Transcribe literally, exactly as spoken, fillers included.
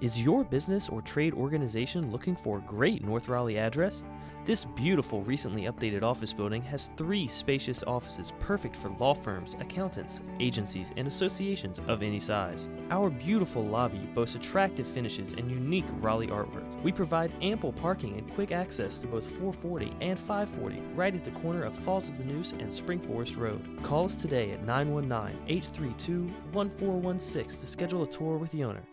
Is your business or trade organization looking for a great North Raleigh address? This beautiful, recently updated office building has three spacious offices perfect for law firms, accountants, agencies, and associations of any size. Our beautiful lobby boasts attractive finishes and unique Raleigh artwork. We provide ample parking and quick access to both four forty and five forty, right at the corner of Falls of the Neuse and Spring Forest Road. Call us today at nine one nine, eight three two, one four one six to schedule a tour with the owner.